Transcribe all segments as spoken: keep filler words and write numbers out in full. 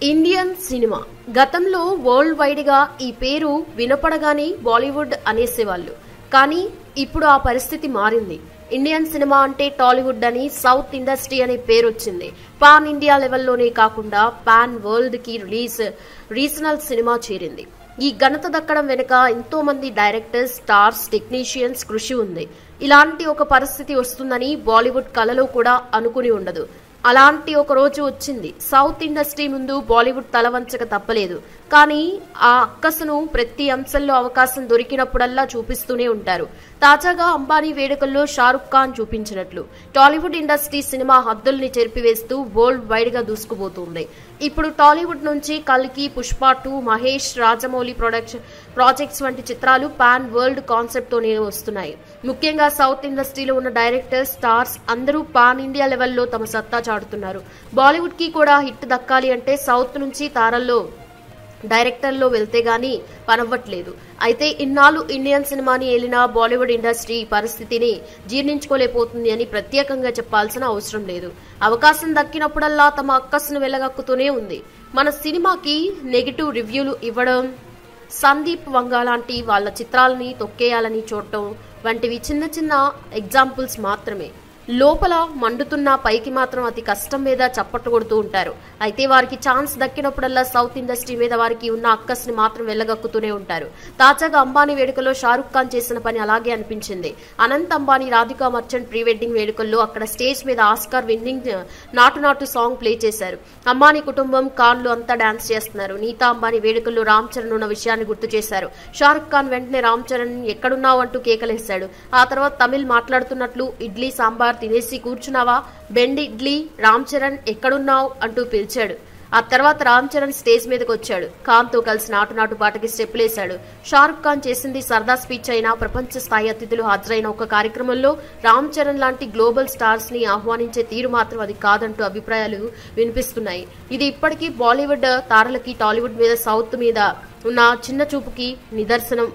Indian cinema గతంలో worldwide గా ఈ పేరు వినపడగానే బాలీవుడ్ అనేసేవాళ్ళు. కానీ ఇప్పుడు ఆ పరిస్థితి మారింది. ఇండియన్ సినిమా అంటే టాలీవుడ్ అని, సౌత్ ఇండస్ట్రీ అనే పేరు వచ్చింది. పాన్ ఇండియా లెవెల్లోనే కాకుండా పాన్ వరల్డ్ కి రిలీజ్ రీజనల్ సినిమా చేరింది. ఈ ఘనత దక్కడం వెనుక ఎంతో మంది డైరెక్టర్స్, స్టార్స్, టెక్నీషియన్స్ కృషి ఉంది. ఇలాంటి ఒక పరిస్థితి వస్తుందని బాలీవుడ్ కలలో కూడా అనుకుని ఉండదు. అలాంటి ఒక రోజు వచ్చింది. సౌత్ ఇండస్ట్రీ ముందు బాలీవుడ్ తలవంచక తప్పలేదు. కానీ ఆ అక్కసును ప్రతి అంశంలో అవకాశం దొరికినప్పుడల్లా చూపిస్తూనే ఉంటారు. తాజాగా అంబానీ వేడుకల్లో షారుఖ్ ఖాన్ చూపించినట్లు టాలీవుడ్ ఇండస్ట్రీ సినిమా హద్దుల్ని చెరిపివేస్తూ వరల్డ్ వైడ్ గా దూసుకుపోతుంది. ఇప్పుడు టాలీవుడ్ నుంచి కల్కి, Pushpa two, Mahesh, Rajamouli production projects వంటి చిత్రాలు పాన్ వరల్డ్ కాన్సెప్ట్ తోనే వస్తున్నాయి. ముఖ్యంగా సౌత్ ఇండస్ట్రీలో ఉన్న డైరెక్టర్స్, స్టార్స్ అందరూ పాన్ ఇండియా లెవెల్లో తమ సత్తా చాటుతున్నారు. బాలీవుడ్ కి కూడా హిట్ దక్కాలి అంటే సౌత్ నుంచి తారల్లో డైరెక్టర్లో వెళ్తే గానీ పనవ్వట్లేదు. అయితే ఇన్నాళ్ళు ఇండియన్ సినిమాని ఏలిన బాలీవుడ్ ఇండస్ట్రీ పరిస్థితిని జీర్ణించుకోలేకపోతుంది అని ప్రత్యేకంగా చెప్పాల్సిన అవసరం లేదు. అవకాశం దక్కినప్పుడల్లా తమ అక్కస్సును వెళ్లగక్కుతూనే ఉంది. మన సినిమాకి నెగిటివ్ రివ్యూలు ఇవ్వడం, సందీప్ వంగ లాంటి వాళ్ళ చిత్రాలని తొక్కేయాలని చూడటం వంటివి చిన్న చిన్న ఎగ్జాంపుల్స్ మాత్రమే. లోపల మండుతున్న పైకి మాత్రం అతి కష్టం మీద చప్పట్లు కొడుతూ ఉంటారు. అయితే వారికి ఛాన్స్ దక్కినప్పుడల్లా సౌత్ ఇండస్ట్రీ మీద వారికి ఉన్న అక్కస్ని మాత్రం వెళ్ళగక్కుతూనే ఉంటారు. తాజాగా అంబానీ వేడుకలో షారుఖ్ ఖాన్ చేసిన పని అలాగే అనిపించింది. Anant Ambani Radhika Merchant pre wedding వేడుకల్లో అక్కడ స్టేజ్ మీద ఆస్కార్ విన్నింగ్ నాటు నాటు సాంగ్ ప్లే చేశారు. అంబానీ కుటుంబం, ఖాన్లు అంతా డాన్స్ చేస్తున్నారు. నీతా అంబానీ వేడుకల్లో రామ్ చరణ్ ఉన్న విషయాన్ని గుర్తు చేశారు. షారుఖ్ ఖాన్ వెంటనే రామ్ చరణ్ ఎక్కడున్నావు అంటూ కేకలేశాడు. ఆ తర్వాత తమిళ్ మాట్లాడుతున్నట్లు ఇడ్లీ సాంబార్ తినేసి కూర్చున్నావా, బెండ్ ఇడ్లీ, రామ్ చరణ్ ఎక్కడున్నావు అంటూ పిలిచాడు. ఆ తర్వాత రామ్ చరణ్ స్టేజ్ మీదకి వచ్చాడు. ఖాన్ తో కలిసి నాటు నాటు పాటకి స్టెప్పులేశాడు. షారుఖ్ ఖాన్ చేసింది సరదా స్పీచ్ అయినా ప్రపంచ స్థాయి అతిథులు హాజరైన ఒక కార్యక్రమంలో రామ్ చరణ్ లాంటి గ్లోబల్ స్టార్స్ ని ఆహ్వానించే తీరు మాత్రం అది కాదంటూ అభిప్రాయాలు వినిపిస్తున్నాయి. ఇది ఇప్పటికీ బాలీవుడ్ తారలకి టాలీవుడ్ మీద, సౌత్ మీద ఉన్న చిన్న చూపుకి నిదర్శనం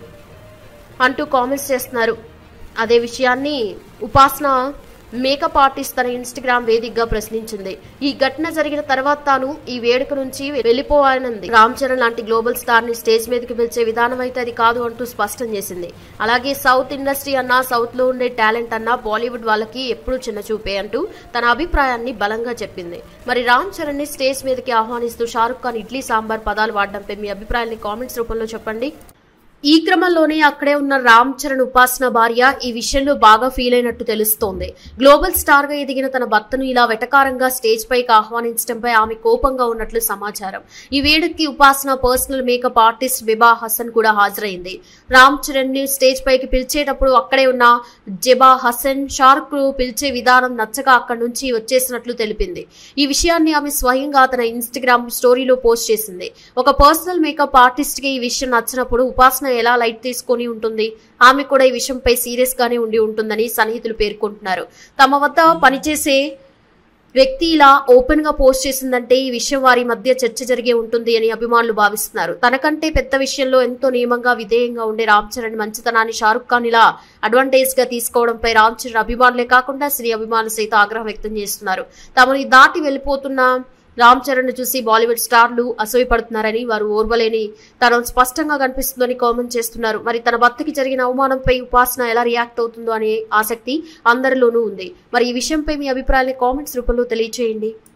అంటూ కామెంట్స్ చేస్తున్నారు. అదే విషయాన్ని ఉపాసన మేకప్ ఆర్టిస్ట్ తన ఇన్స్టాగ్రామ్ వేదికగా ప్రశ్నించింది. ఈ ఘటన జరిగిన తర్వాత తాను ఈ వేడుక నుంచి వెళ్లిపోవాలనుంది. రామ్ చరణ్ లాంటి గ్లోబల్ స్టార్ ని స్టేజ్ మీదకి పిలిచే విధానం అయితే అది కాదు అంటూ స్పష్టం చేసింది. అలాగే సౌత్ ఇండస్ట్రీ అన్నా, సౌత్ లో ఉండే టాలెంట్ అన్నా బాలీవుడ్ వాళ్ళకి ఎప్పుడూ చిన్న చూపే అంటూ తన అభిప్రాయాన్ని బలంగా చెప్పింది. మరి రామ్ చరణ్ ని స్టేజ్ మీదకి ఆహ్వానిస్తూ షారుఖ్ ఖాన్ ఇడ్లీ సాంబార్ పదాలు వాడడంపై మీ అభిప్రాయాన్ని కామెంట్స్ రూపంలో చెప్పండి. ఈ క్రమంలోనే అక్కడే ఉన్న రామ్ చరణ్ ఉపాసన భార్య ఈ విషయంలో బాగా ఫీల్ అయినట్టు తెలుస్తోంది. గ్లోబల్ స్టార్ గా ఎదిగిన తన భర్తను ఇలా వెటకారంగా స్టేజ్ పైకి ఆహ్వానించడంపై ఆమె కోపంగా ఉన్నట్లు సమాచారం. ఈ వేడుకకి Upasana personal makeup artist Zeba Hasan కూడా హాజరైంది. రామ్ చరణ్ ని స్టేజ్ పైకి పిలిచేటప్పుడు అక్కడే ఉన్న జెబా హసన్ షారుఖ్ ను పిలిచే విధానం నచ్చక అక్కడి నుంచి వచ్చేసినట్లు తెలిపింది. ఈ విషయాన్ని ఆమె స్వయంగా తన ఇన్స్టాగ్రామ్ స్టోరీలో పోస్ట్ చేసింది. ఒక పర్సనల్ మేకప్ ఆర్టిస్ట్ కి ఈ విషయం నచ్చినప్పుడు ఉపాసన ఎలా లైట్ తీసుకొని ఉంటుంది? ఆమె కూడా ఈ విషయంపై సీరియస్ గానే ఉండి ఉంటుందని సన్నిహితులు పేర్కొంటున్నారు. తమ వద్ద పనిచేసే వ్యక్తి ఇలా ఓపెన్ గా పోస్ట్ చేసిందంటే ఈ విషయం వారి మధ్య చర్చ జరిగే ఉంటుంది అని అభిమానులు భావిస్తున్నారు. తనకంటే పెద్ద విషయంలో ఎంతో నియమంగా, విధేయంగా ఉండే రామ్ చరణ్ మంచితనాన్ని షారుఖ్ ఖాన్ ఇలా అడ్వాంటేజ్ గా తీసుకోవడంపై రామ్ చరణ్ అభిమానులే కాకుండా సినీ అభిమానులు సైతం ఆగ్రహం వ్యక్తం చేస్తున్నారు. తమని దాటి వెళ్లిపోతున్న రామ్ చరణ్ ను చూసి బాలీవుడ్ స్టార్లు అసూయపడుతున్నారని, వారు ఓర్వలేని తనం స్పష్టంగా కనిపిస్తుందని కామెంట్ చేస్తున్నారు. మరి తన భర్తకి జరిగిన అవమానంపై ఉపాసన ఎలా రియాక్ట్ అవుతుందో అనే ఆసక్తి అందరిలోనూ ఉంది. మరి ఈ విషయంపై మీ అభిప్రాయాన్ని కామెంట్స్ రూపంలో తెలియజేయండి.